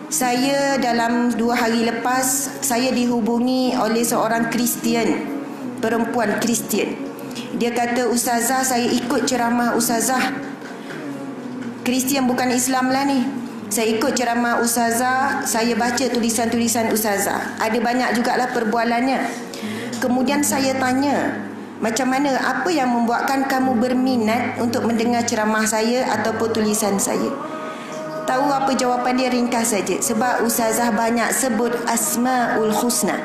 Saya dalam 2 hari lepas, saya dihubungi oleh seorang Kristian, perempuan Kristian. Dia kata, "Ustazah, saya ikut ceramah Ustazah." Kristian bukan Islam lah ni. "Saya ikut ceramah Ustazah, saya baca tulisan-tulisan Ustazah. Ada banyak jugalah perbualannya." Kemudian saya tanya, "Macam mana, apa yang membuatkan kamu berminat untuk mendengar ceramah saya ataupun tulisan saya?" Tahu apa jawapan dia? Ringkas saja. "Sebab Ustazah banyak sebut Asmaul Husna."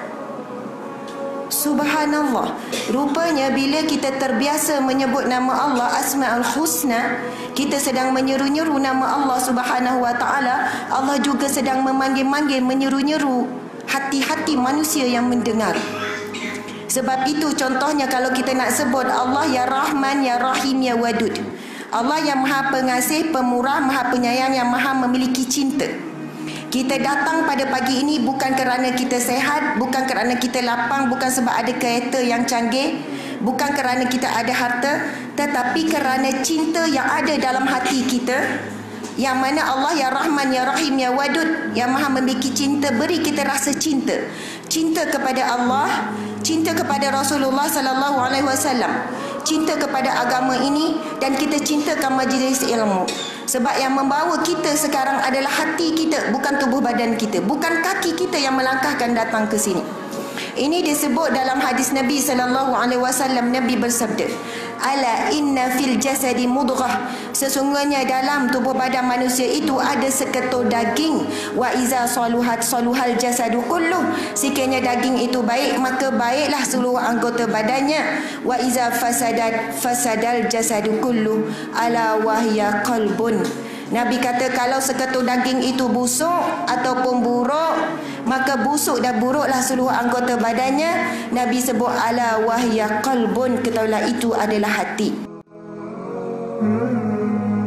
Subhanallah. Rupanya bila kita terbiasa menyebut nama Allah Asmaul Husna, kita sedang menyeru-nyeru nama Allah Subhanahu wa taala. Allah juga sedang memanggil-manggil, menyeru-nyeru hati-hati manusia yang mendengar. Sebab itu contohnya kalau kita nak sebut Allah ya Rahman, ya Rahim, ya Wadud. Allah yang Maha Pengasih, Pemurah, Maha Penyayang, yang Maha memiliki cinta. Kita datang pada pagi ini bukan kerana kita sehat, bukan kerana kita lapang, bukan sebab ada kereta yang canggih, bukan kerana kita ada harta, tetapi kerana cinta yang ada dalam hati kita, yang mana Allah ya Rahman, ya Rahim, ya Wadud, yang Maha memiliki cinta, beri kita rasa cinta. Cinta kepada Allah, cinta kepada Rasulullah sallallahu alaihi wasallam, cinta kepada agama ini, dan kita cintakan majlis ilmu. Sebab yang membawa kita sekarang adalah hati kita, bukan tubuh badan kita, bukan kaki kita yang melangkahkan datang ke sini. Ini disebut dalam hadis Nabi sallallahu alaihi wasallam. Nabi bersabda, "Ala inna fil jasadi mudghah." Sesungguhnya dalam tubuh badan manusia itu ada seketul daging. Wa iza saluhat saluhal jasadu kulluh. Sekiranya daging itu baik, maka baiklah seluruh anggota badannya. Wa iza fasadat fasadal jasadu kulluh. Ala wahya qalbun. Nabi kata kalau seketul daging itu busuk ataupun buruk, maka busuk dan buruklah seluruh anggota badannya. Nabi sebut ala wahya qalbun, ketahuilah itu adalah hati.